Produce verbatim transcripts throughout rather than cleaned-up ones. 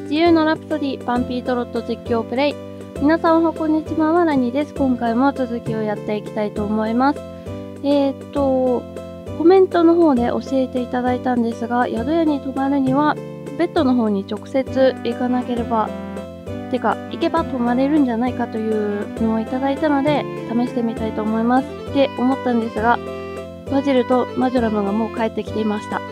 自由のラプソディパンピートロット実況プレイ。皆さんおはこんにちは、ラニーです。今回も続きをやっていきたいと思います。えーっとコメントの方で教えていただいたんですが、宿屋に泊まるにはベッドの方に直接行かなければてか行けば泊まれるんじゃないかというのをいただいたので試してみたいと思いますって思ったんですが、バジルとマジョラムがもう帰ってきていました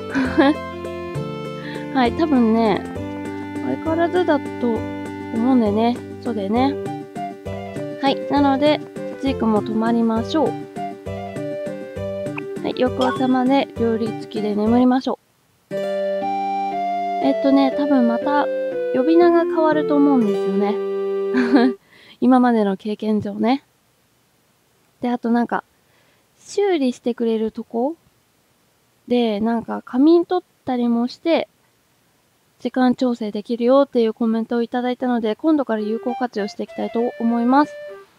はい、多分ね相変わらずだと思うんでね。そうだよね。はい、なのでジークも泊まりましょう。はい、翌朝まで料理付きで眠りましょう。えっとね多分また呼び名が変わると思うんですよね今までの経験上ね。で、あとなんか修理してくれるとこでなんか仮眠取ったりもして時間調整できるよっていうコメントをいただいたので、今度から有効活用していきたいと思います。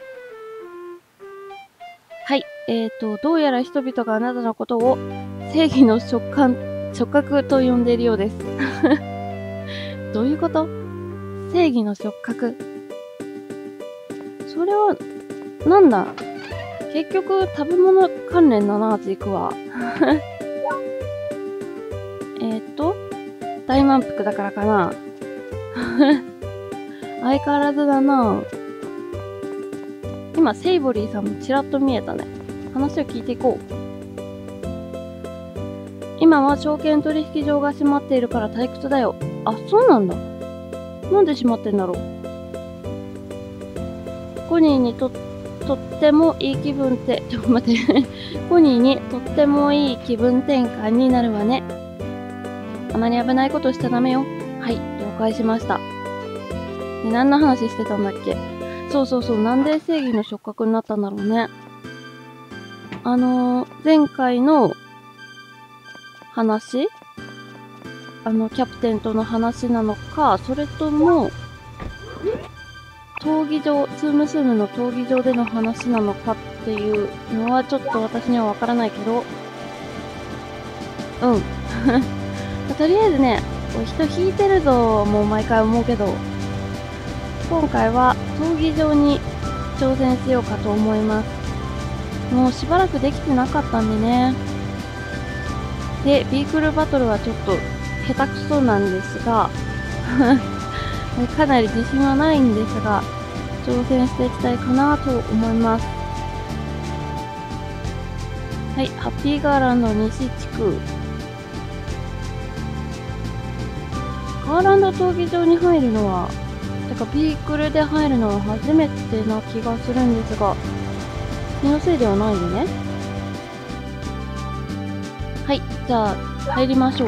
はい、えーとどうやら人々があなたのことを正義の触感触覚と呼んでいるようですどういうこと？正義の触覚。それはなんだ？結局食べ物関連だな、ジークはえっと大満腹だからかな相変わらずだな。今セイボリーさんもちらっと見えたね。話を聞いていこう。今は証券取引所が閉まっているから退屈だよ。あ、そうなんだ。なんで閉まってんだろう。コニーにととってもいい気分って、ちょっと待ってコニーにとってもいい気分転換になるわね。あまり危ないことしちゃダメよ。はい、了解しました。で、何の話してたんだっけ。そうそうそう、なんで正義の触覚になったんだろうね。あのー、前回の話あのキャプテンとの話なのか、それとも闘技場ツームスームの闘技場での話なのかっていうのはちょっと私にはわからないけど、うんとりあえずね、人引いてるぞもう毎回思うけど、今回は闘技場に挑戦しようかと思います。もうしばらくできてなかったんでね。で、ビークルバトルはちょっと下手くそなんですがかなり自信はないんですが、挑戦していきたいかなと思います。はい、ハッピーガーランド西地区。ガーランド闘技場に入るのは、てかビークルで入るのは初めてな気がするんですが、気のせいではないよね。はい、じゃあ入りましょう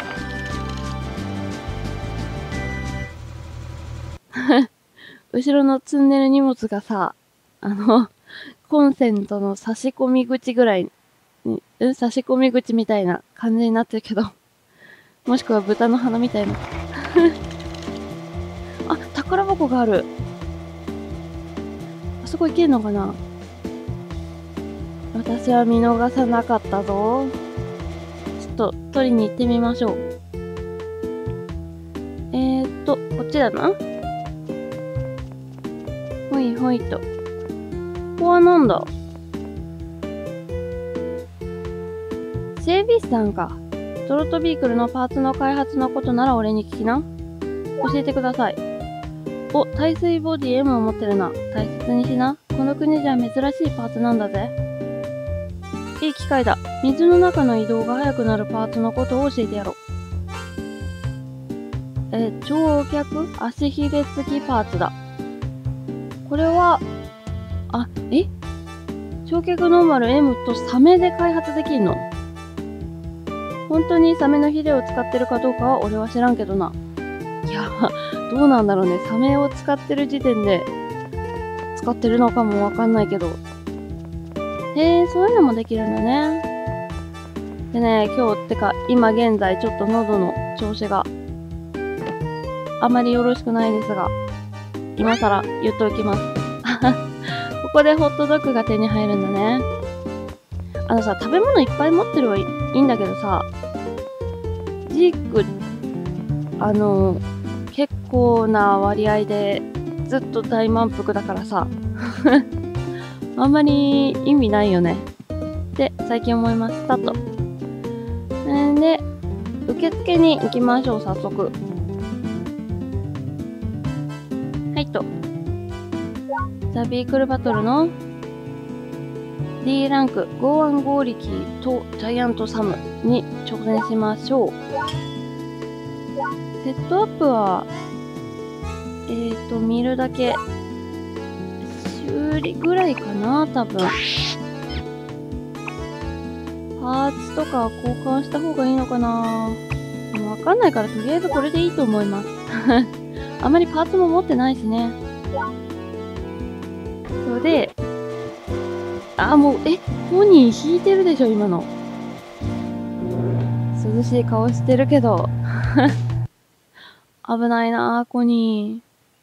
後ろの積んでる荷物がさ、あのコンセントの差し込み口ぐらいに、うん、差し込み口みたいな感じになってるけどもしくは豚の鼻みたいなあ、宝箱がある。あそこ行けるのかな。私は見逃さなかったぞ。ちょっと取りに行ってみましょう。えーっとこっちだな。ほいほいと。ここはなんだ。整備士さんか。トロットビークルのパーツの開発のことなら俺に聞きな。教えてください。お、耐水ボディ M を持ってるな。大切にしな。この国じゃ珍しいパーツなんだぜ。いい機会だ。水の中の移動が速くなるパーツのことを教えてやろう。え、長脚足ひれ付きパーツだ。これは、あ、え長脚ノーマル M とサメで開発できんの？本当にサメのヒレを使ってるかどうかは俺は知らんけどな。いや、どうなんだろうね。サメを使ってる時点で使ってるのかもわかんないけど。へえ、そういうのもできるんだね。でね、今日ってか今現在ちょっと喉の調子があまりよろしくないですが、今更言っておきますここでホットドッグが手に入るんだね。あのさ、食べ物いっぱい持ってるはいいんだけどさ、ジークあの結構な割合でずっと大満腹だからさあんまり意味ないよねって最近思いましたと。んで受付に行きましょう。早速はいと、ザ・ビークルバトルの ディー ランク剛腕剛力とジャイアントサムに挑戦しましょう。セットアップはえーと見るだけ修理ぐらいかな多分。パーツとか交換した方がいいのかな、もうわかんないからとりあえずこれでいいと思いますあまりパーツも持ってないしね。それであもうえポニー引いてるでしょ今の。涼しい顔してるけど危ないなコニ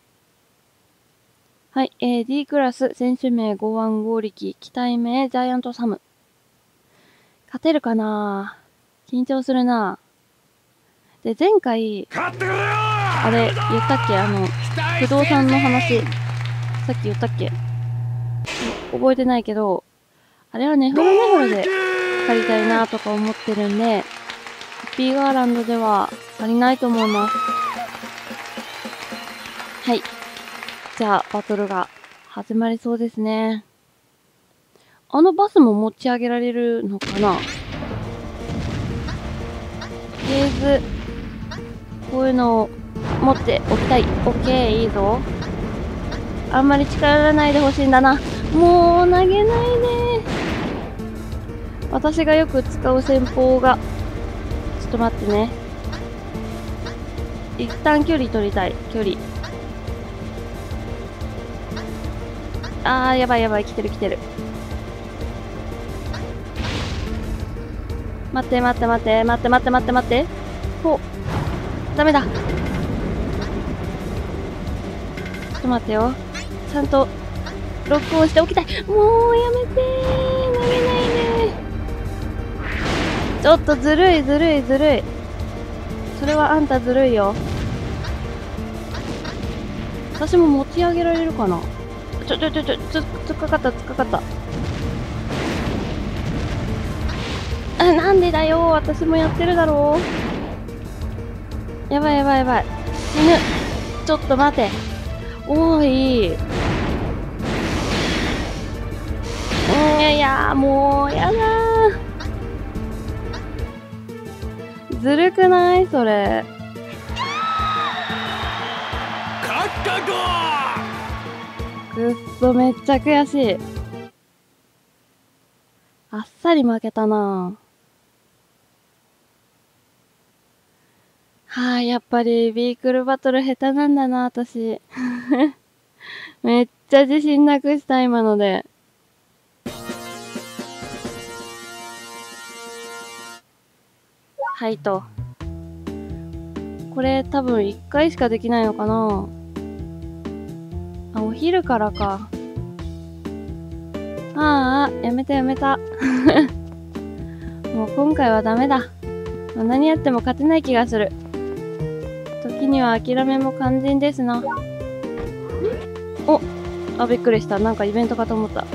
ー。はい、えー、D クラス選手名剛腕剛力機体名ジャイアントサム。勝てるかな、緊張するな。で前回あれ言ったっけ、あの不動産の話さっき言ったっけ、覚えてないけど、あれはネフロネフロで借りたいなとか思ってるんで、ハッピーガーランドでは借りないと思います。はい、じゃあバトルが始まりそうですね。あのバスも持ち上げられるのかな。とりあえずこういうのを持っておきたい。オッケー、いいぞ。あんまり近寄らないでほしいんだな。もう投げないで。私がよく使う戦法が、ちょっと待ってね、一旦距離取りたい。距離、あーやばいやばい、来てる来てる。待って待って待って待って待って待って待って、ほダメだ。ちょっと待ってよ、ちゃんとロックをしておきたい。もうやめてー、投げないで。ちょっとずるいずるいずるい、それはあんたずるいよ。私も持ち上げられるかな。ちょちょちょちょつつっかかったつっかかった。あ、なんでだよ、私もやってるだろう。やばいやばいやばい、死ぬ。ちょっと待て、おーい。うん、いやいやもうやだー、ずるくないそれ。 勝ったぞくっそ、めっちゃ悔しい。あっさり負けたな。はあ、やっぱりビークルバトル下手なんだな私めっちゃ自信なくした今ので。はいと、これ多分いっかいしかできないのかなあ、お昼からか。ああ、やめたやめたもう今回はダメだ。何やっても勝てない気がする。時には諦めも肝心ですな。お、あ、びっくりした。なんかイベントかと思った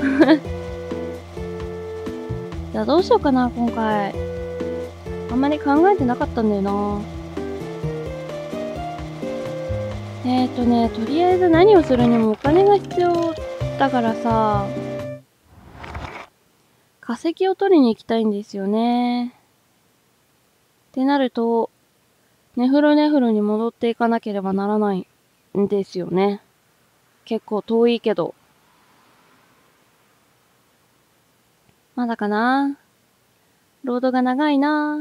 じゃあどうしようかな今回。あんまり考えてなかったんだよな。えーとね、とりあえず何をするにもお金が必要だからさ、化石を取りに行きたいんですよね。ってなると、ネフロネフロに戻っていかなければならないんですよね。結構遠いけど。まだかな？ロードが長いな。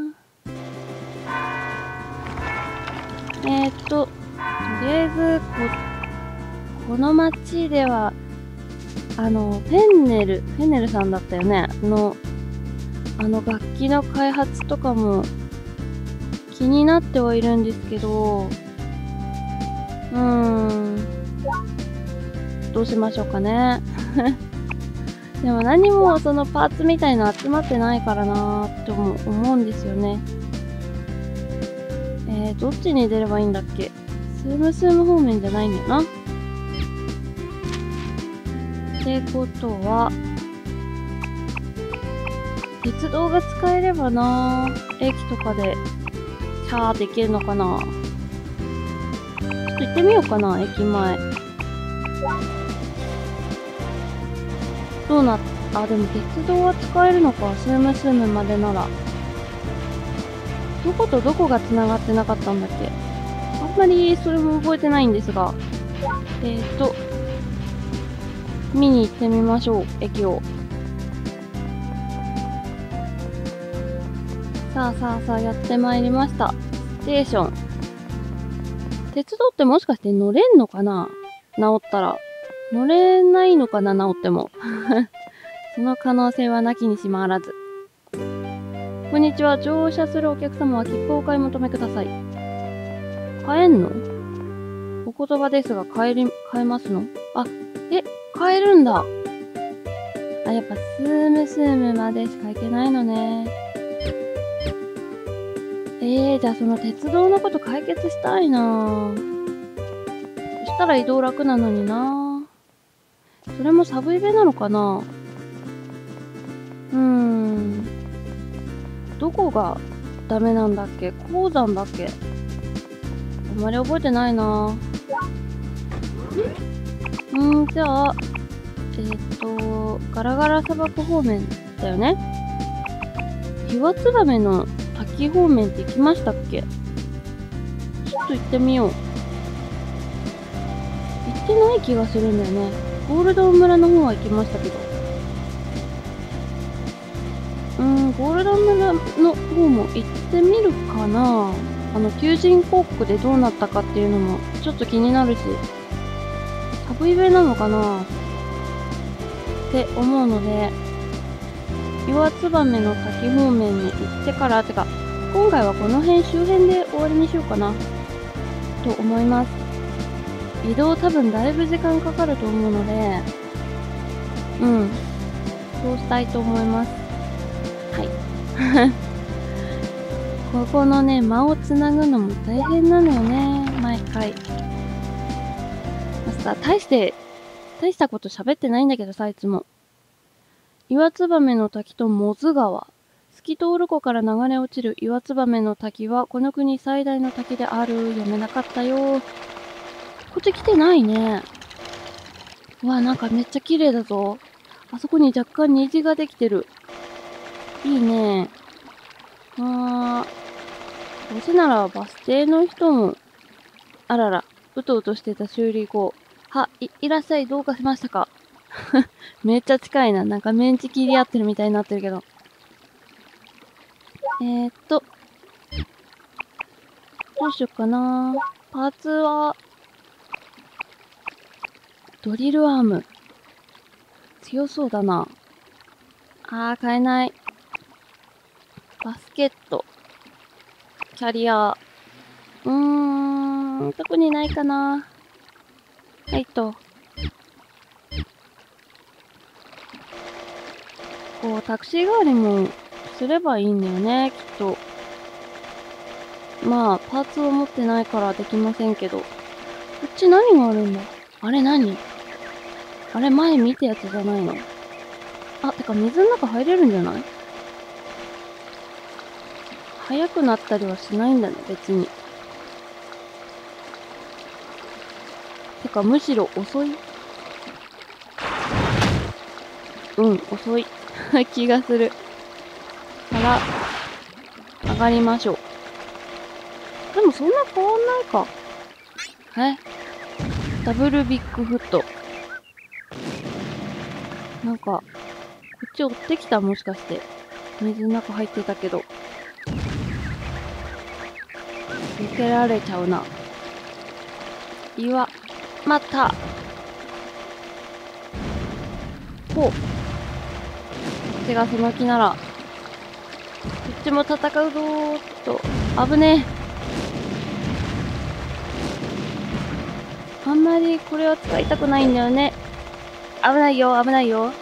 えーっと、とりあえず、こ、この町では、あの、フェンネル、フェンネルさんだったよね。の、あの楽器の開発とかも気になってはいるんですけど、うーん、どうしましょうかね。でも何もそのパーツみたいの集まってないからなーって思うんですよね。えー、どっちに出ればいいんだっけ？ スムスム方面じゃないんだよな。ってことは、鉄道が使えればな、駅とかでシャーって行けるのかな。ちょっと行ってみようかな、駅前。どうなっ、あ、でも鉄道は使えるのか、スムスムまでなら。どことどこが繋がってなかったんだっけ。あんまりそれも覚えてないんですが。えーと、見に行ってみましょう、駅を。さあさあさあ、やってまいりました。ステーション。鉄道ってもしかして乗れんのかな、治ったら。乗れないのかな、治っても。その可能性はなきにしもあらず。こんにちは。乗車するお客様は切符をお買い求めください。買えんの？お言葉ですが、買えり、買えますの？あ、え、買えるんだ。あ、やっぱスームスームまでしか行けないのね。えー、じゃあその鉄道のこと解決したいな。そしたら移動楽なのにな。それもサブイベなのかな。うーん。どこがダメなんだっけ？鉱山だっけ？あんまり覚えてないな。うん、じゃあ、えっと、ガラガラ砂漠方面だよね。岩ツバメの滝方面って行きましたっけ？ちょっと行ってみよう。行ってない気がするんだよね。ゴールドン村の方は行きましたけど。うーん、ゴールドン村の方も行ってみるかな。あの、求人広告でどうなったかっていうのもちょっと気になるし、サブイベなのかなって思うので、岩ツバメの滝方面に行ってから、てか、今回はこの辺周辺で終わりにしようかな、と思います。移動多分だいぶ時間かかると思うので、うん、そうしたいと思います。はい。ここのね、間をつなぐのも大変なのよね、毎回。さ、大して、大したこと喋ってないんだけどさ、いつも。岩ツバメの滝とモズ川。透き通る湖から流れ落ちる岩ツバメの滝は、この国最大の滝である。読めなかったよ。こっち来てないね。うわ、なんかめっちゃ綺麗だぞ。あそこに若干虹ができてる。いいね。あー、どうせならバス停の人も、あらら、うとうとしてた修理後。は、い、いらっしゃい、どうかしましたか？めっちゃ近いな。なんかメンチ切り合ってるみたいになってるけど。えーっと。どうしよっかな。パーツは、ドリルアーム。強そうだな。あー、買えない。バスケット。キャリア。うーん、特にないかな。はいと。こう、タクシー代わりもすればいいんだよね、きっと。まあ、パーツを持ってないからできませんけど。こっち何があるんだ？あれ何？あれ前見たやつじゃないの？あ、てか水の中入れるんじゃない？速くなったりはしないんだね、別に。てか、むしろ遅い？うん、遅い気がする。から、上がりましょう。でもそんな変わんないか。え？ダブルビッグフット。なんか、こっち追ってきた？もしかして。水の中入ってたけど。避けられちゃうな。岩。また。ほう。こっちがその気なら。こっちも戦うぞーっと。危ねえ。あんまりこれは使いたくないんだよね。危ないよ、危ないよ。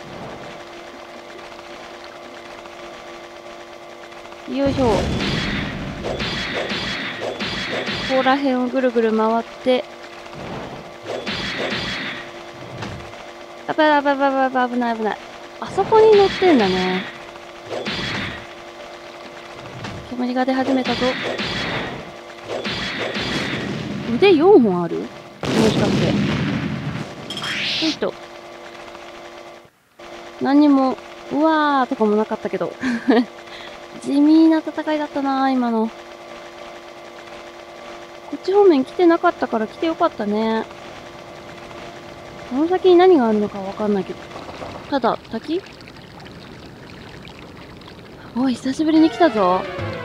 よいしょ。 こら辺をぐるぐる回って、やばいやばいやばいやばい、危ない危ない。あそこに乗ってんだね。煙が出始めたぞ。腕よんほんある？もしかして。ほいと。何にも、うわーとかもなかったけど。地味な戦いだったなー、今の。こっち方面来てなかったから来てよかったね。この先に何があるのかわかんないけど。ただ、滝？おい、久しぶりに来たぞ。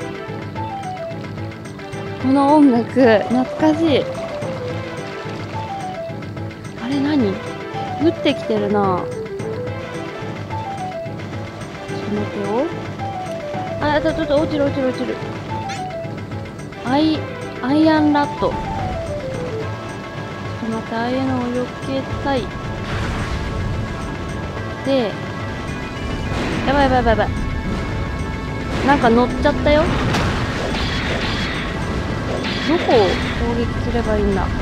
この音楽、懐かしい。あれ何？降ってきてるな。ちょっと待ってよ。あ、ちょっと落ちる落ちる落ちる。アイ、アイアンラット。ちょっと待って、ああいうのを避けたい。で、やばいやばいやばいやばい。なんか乗っちゃったよ。どこを攻撃すればいいんだ。よ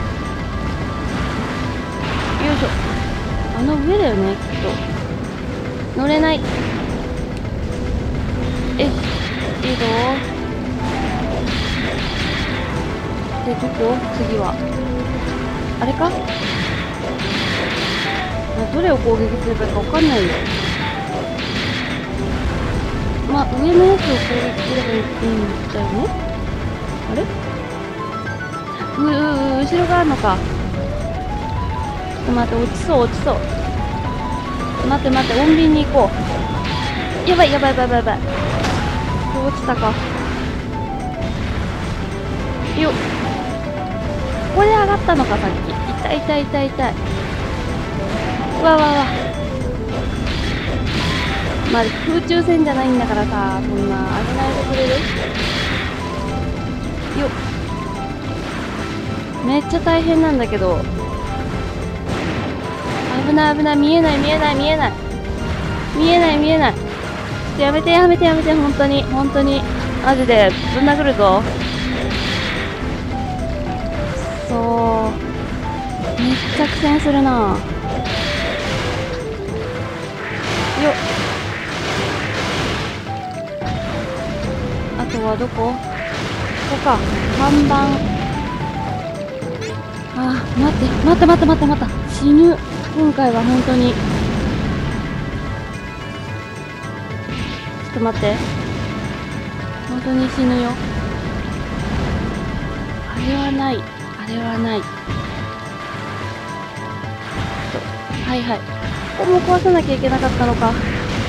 いしょ。あの上だよね、きっと。乗れない。えい、いいぞ。で、どこ？次は。あれか？あ、どれを攻撃すればいいかわかんないよ。まあ、上のやつを攻撃すればいいんだよね。あれ？ううう、後ろがあるのか。ちょっと待って、落ちそう、落ちそう。待って待って、穏便に行こう。やばいやばいやばいやばい。落ちたか。よっ。ここで上がったのか、さっき。痛い痛い痛い痛い。うわわわ。まあ、空中戦じゃないんだからさ、そんな、上げないでくれる？よっ。めっちゃ大変なんだけど。危ない危ない、見えない見えない見えない。見えない見えない。ちょっとやめてやめてやめて、本当に、本当に。マジで、ぶん殴るぞ。そう。めっちゃ苦戦するな。よっ。あとはどこ？ここか。看板。あー、待って、待って待って待って待った。死ぬ。今回は本当に。ちょっと待って。本当に死ぬよ。あれはない。あれはない。はいはい。ここも壊さなきゃいけなかったのか。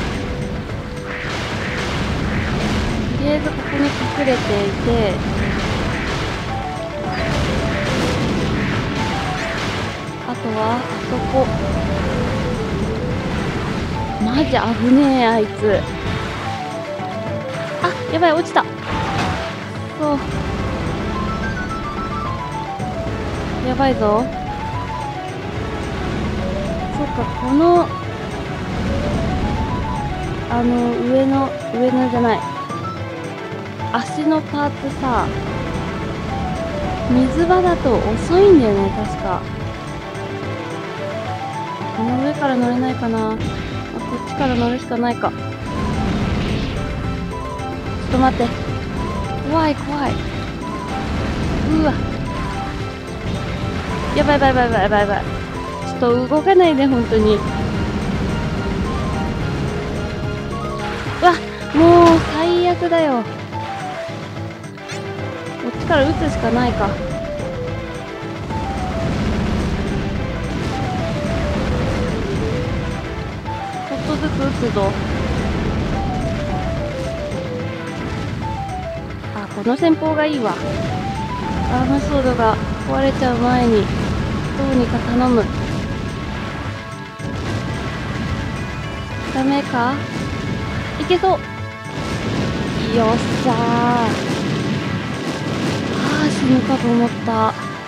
とりあえずここに隠れていて、あとは、あそこ。マジ危ねえ、あいつ。あ、やばい、落ちた。そう。やばいぞ。そっか、この、あの、上の、上のじゃない。足のパーツさ、水場だと遅いんだよね、確か。この上から乗れないかな。あ、こっちから乗るしかないか。ちょっと待って。怖い怖い。うわ。やばいやばいやばいやばいやばい。ちょっと動かないで、本当に。うわ、もう最悪だよ。こっちから撃つしかないか。ちょっとずつ撃つぞ。あ、この戦法がいいわ。アームソードが壊れちゃう前にどうにか頼む。ダメか？いけそう。よっしゃー。あー、死ぬかと思った。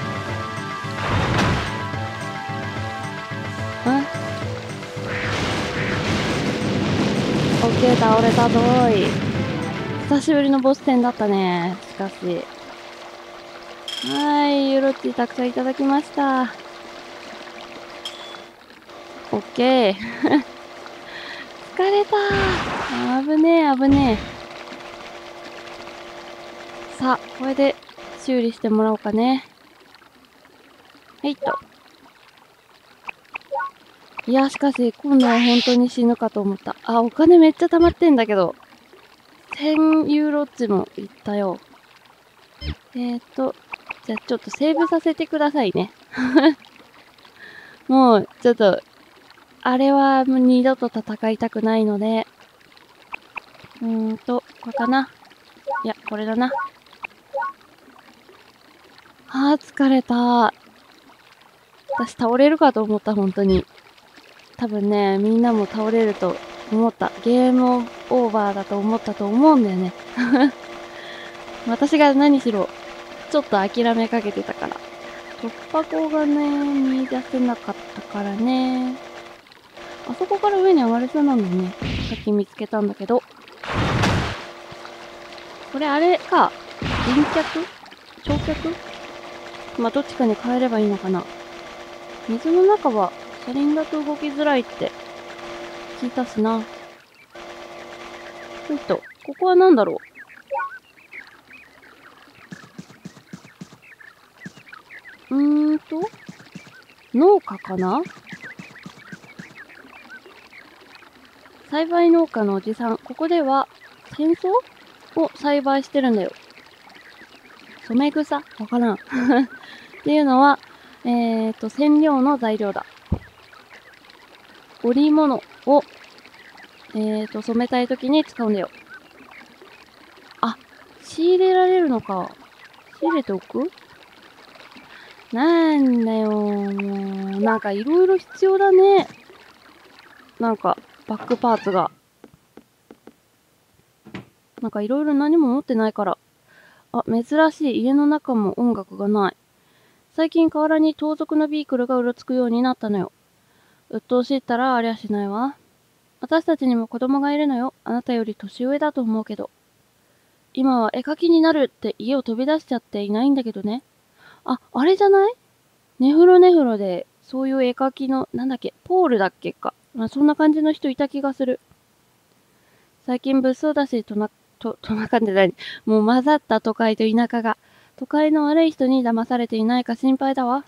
ん？オッケー、倒れたぞーい。久しぶりのボス戦だったね。しかし。 はい、ユーロッチたくさんいただきました。オッケー。疲れたー。危ねえ、危ねえ。さあ、これで修理してもらおうかね。はいっと。いや、しかし、今度は本当に死ぬかと思った。あ、お金めっちゃ溜まってんだけど。せんユーロッチもいったよ。えーと、じゃあちょっとセーブさせてくださいね。もう、ちょっと、あれはもう二度と戦いたくないので、うーんと、これかな。いや、これだな。あー、疲れた。私倒れるかと思った、本当に。多分ね、みんなも倒れると思った。ゲームオーバーだと思ったと思うんだよね。私が何しろ、ちょっと諦めかけてたから。突破口がね、見出せなかったからね。あそこから上に上がれそうなんだね。さっき見つけたんだけど。これあれか。輪脚長脚まあ、どっちかに変えればいいのかな。水の中は車輪だと動きづらいって聞いたしな。ほいと、ここは何だろう。うーんと、農家かな。栽培農家のおじさん。ここでは、戦争を栽培してるんだよ。染め草わからん。っていうのは、えーと、染料の材料だ。織物を、えーと、染めたいときに使うんだよ。あ、仕入れられるのか。仕入れておく？なんだよ、もう。なんかいろいろ必要だね。なんか、バックパーツが。なんかいろいろ何も持ってないから。あ、珍しい。家の中も音楽がない。最近河原に盗賊のビークルがうろつくようになったのよ。鬱陶しいったらありゃしないわ。私たちにも子供がいるのよ。あなたより年上だと思うけど。今は絵描きになるって家を飛び出しちゃっていないんだけどね。あ、あれじゃない？ネフロネフロで、そういう絵描きの、なんだっけ、ポールだっけか。まあ、そんな感じの人いた気がする。最近物騒だし、とな、と、となかんでない。もう混ざった都会と田舎が。都会の悪い人に騙されていないか心配だわ。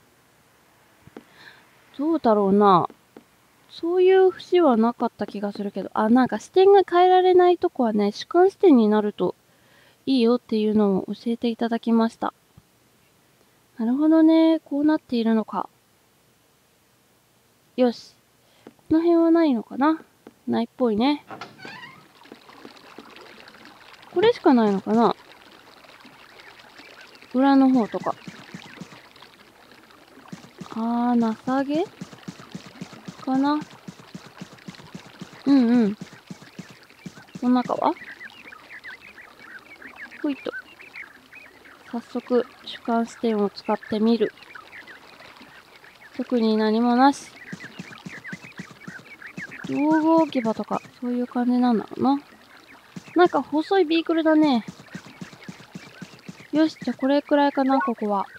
どうだろうな。そういう節はなかった気がするけど。あ、なんか視点が変えられないとこはね、主観視点になるといいよっていうのを教えていただきました。なるほどね。こうなっているのか。よし。この辺はないのかな？ないっぽいね。これしかないのかな？裏の方とか。あー、情げかな？うんうん。この中はほいと。早速、主観視点を使ってみる。特に何もなし。道具置き場とか、そういう感じなんだろうな。なんか細いビークルだね。よし、じゃあこれくらいかな、ここは。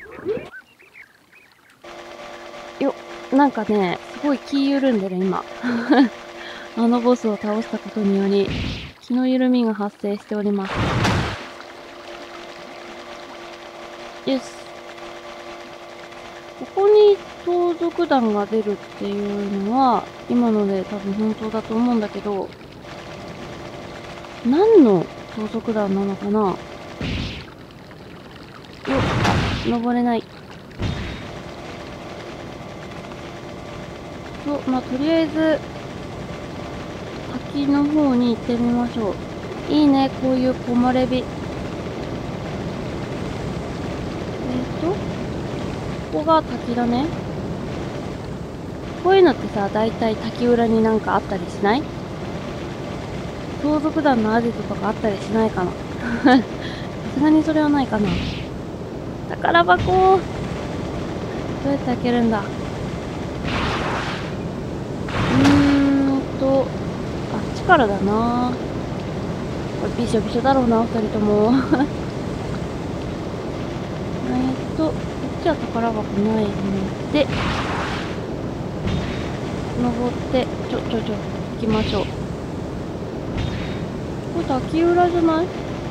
よ、なんかね、すごい気緩んでる、今。あのボスを倒したことにより、気の緩みが発生しております。よし。ここに盗賊団が出るっていうのは、今ので多分本当だと思うんだけど、何の盗賊団なのかな？よっ、あ、登れない。と、まあ、とりあえず、滝の方に行ってみましょう。いいね、こういう木漏れ日。えっと、ここが滝だね。こういうのってさ、だいたい滝裏になんかあったりしない？盗賊団のアジトとかあったりしないかな？さすがにそれはないかな。宝箱どうやって開けるんだ？うーんと、あっちからだな。これびしょびしょだろうな、二人とも。えっ宝箱ないので、登って、ちょ、ちょ、ちょ、行きましょう。これ滝浦じゃない？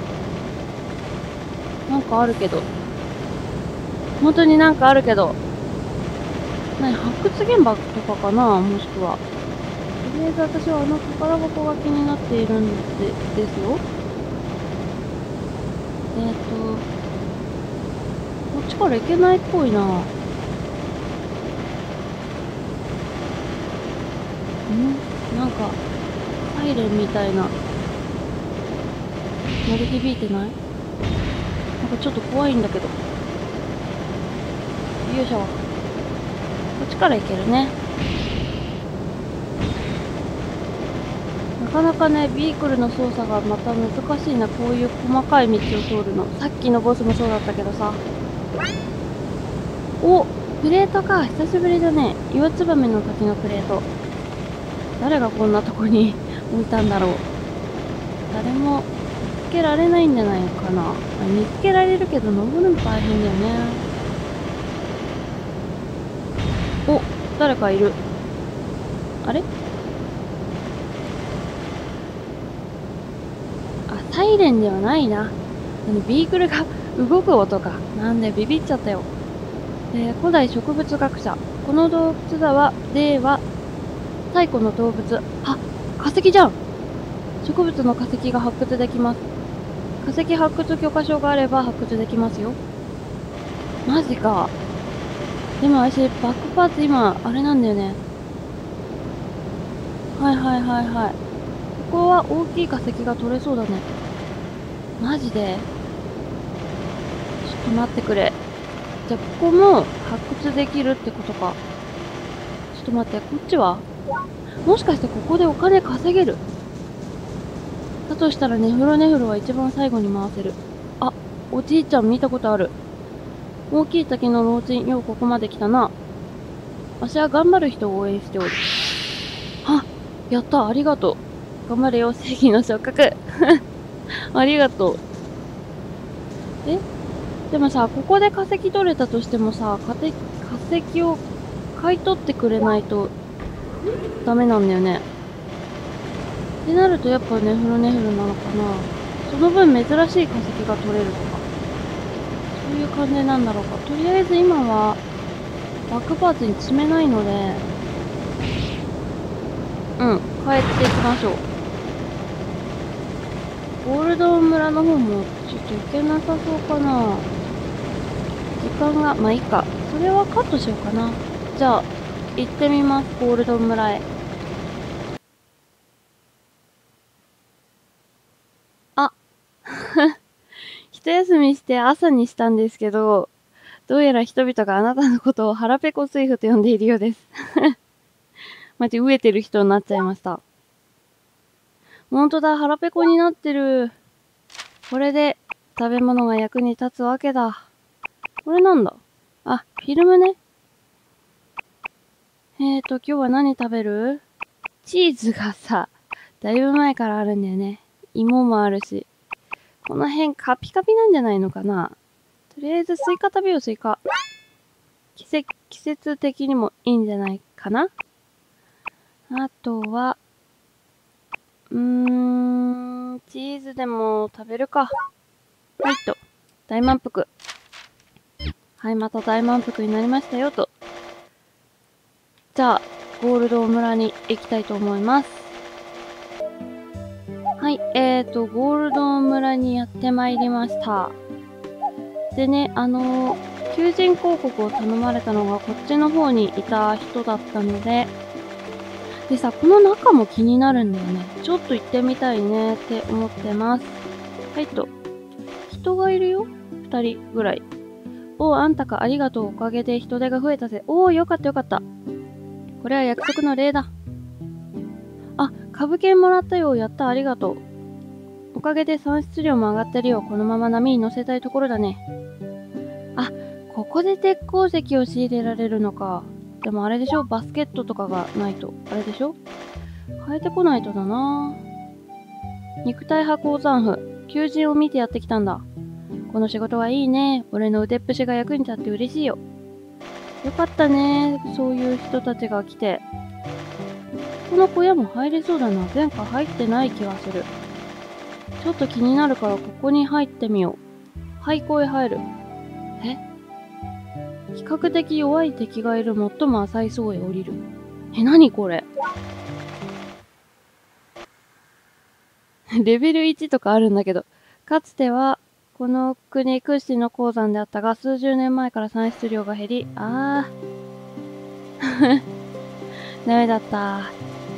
なんかあるけど。本当になんかあるけど。何、発掘現場とかかな、もしくは。とりあえず私はあの宝箱が気になっているんで、ですよ。えっと、こっちから行けないっぽいな。ん？なんか、サイレンみたいな。鳴り響いてない？なんかちょっと怖いんだけど。よいしょ。こっちから行けるね。なかなかね、ビークルの操作がまた難しいな。こういう細かい道を通るの。さっきのボスもそうだったけどさ。お、プレートか。久しぶりだね。岩ツバメの滝のプレート。誰がこんなとこに置いたんだろう。誰も見つけられないんじゃないかな。見つけられるけど登るの大変だよね。お、誰かいる。あれ？あ、サイレンではないな。ビークルが動く音か。なんでビビっちゃったよ。えー、古代植物学者。この洞窟だは、では、最古の動物。あ、化石じゃん。植物の化石が発掘できます。化石発掘許可証があれば発掘できますよ。マジか。でも私、バックパーツ今、あれなんだよね。はいはいはいはい。ここは大きい化石が取れそうだね。マジで？ちょっと待ってくれ。じゃあ、ここも発掘できるってことか。ちょっと待って、こっちは？もしかしてここでお金稼げる？だとしたらネフロネフロは一番最後に回せる。あ、おじいちゃん見たことある。大きい滝の老人、ようここまで来たな。わしは頑張る人を応援しておる。あ、やった、ありがとう。頑張れよ、正義の昇格。ありがとう。え？でもさ、ここで化石取れたとしてもさ、化石を買い取ってくれないとダメなんだよね。ってなるとやっぱネフロネフロなのかな。その分珍しい化石が取れるとか。そういう感じなんだろうか。とりあえず今はバックパーツに積めないので、うん、帰っていきましょう。ゴールド村の方もちょっと行けなさそうかな。時間が、まあいいか。それはカットしようかな。じゃあ、行ってみます、ゴールド村へ。あ、一休みして朝にしたんですけど、どうやら人々があなたのことを腹ペコスイフと呼んでいるようです。マジ飢えてる人になっちゃいました。ほんとだ、腹ペコになってる。これで食べ物が役に立つわけだ。これなんだ？あ、フィルムね。えーと、今日は何食べる？チーズがさ、だいぶ前からあるんだよね。芋もあるし。この辺カピカピなんじゃないのかな。とりあえずスイカ食べよう、スイカ。季節、季節的にもいいんじゃないかな。あとは、うーん、チーズでも食べるか。はいと。大満腹。はい、また大満腹になりましたよと。じゃあ、ゴールド村に行きたいと思います。はい、えーと、ゴールド村にやってまいりました。でね、あのー、求人広告を頼まれたのがこっちの方にいた人だったので、でさ、この中も気になるんだよね。ちょっと行ってみたいねって思ってます。はいと。人がいるよ？二人ぐらい。おう、あんたか、ありがとう。おかげで人手が増えたぜ。おー、よかったよかった。これは約束の礼だ。あ、株券もらったよ。やった、ありがとう。おかげで産出量も上がってるよ。このまま波に乗せたいところだね。あ、ここで鉄鉱石を仕入れられるのか。でもあれでしょ？バスケットとかがないと。あれでしょ？変えてこないとだな。肉体派鉱山婦。求人を見てやってきたんだ。この仕事はいいね。俺の腕っぷしが役に立って嬉しいよ。 よかったね。そういう人たちが来て。この小屋も入れそうだな。前回入ってない気がする。ちょっと気になるからここに入ってみよう。廃校へ入る。え？比較的弱い敵がいる最も浅い層へ降りる。え、なにこれ？レベルいちとかあるんだけど、かつてはこの国屈指の鉱山であったが、数十年前から産出量が減り、あー。ダメだった。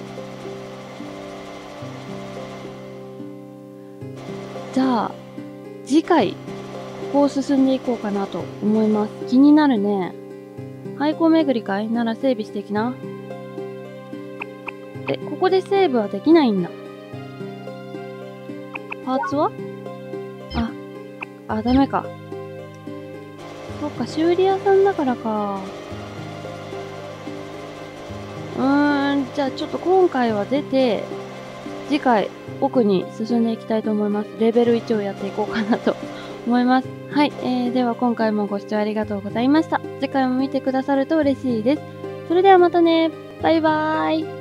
じゃあ、次回、ここを進んでいこうかなと思います。気になるね。廃校巡りかいなら整備してきな。え、ここでセーブはできないんだ。パーツは？あ、あ、ダメか。そっか、修理屋さんだからか。うーん、じゃあちょっと今回は出て、次回奥に進んでいきたいと思います。レベルいちをやっていこうかなと思います。はい、えー、では今回もご視聴ありがとうございました。次回も見てくださると嬉しいです。それではまたね。バイバーイ。